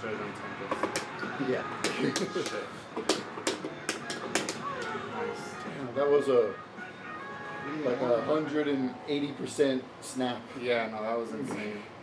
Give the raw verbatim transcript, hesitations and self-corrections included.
should have done Tempest. Yeah. Shit. Nice. Damn, that was a like a hundred and eighty percent snap. Yeah, no, that was insane.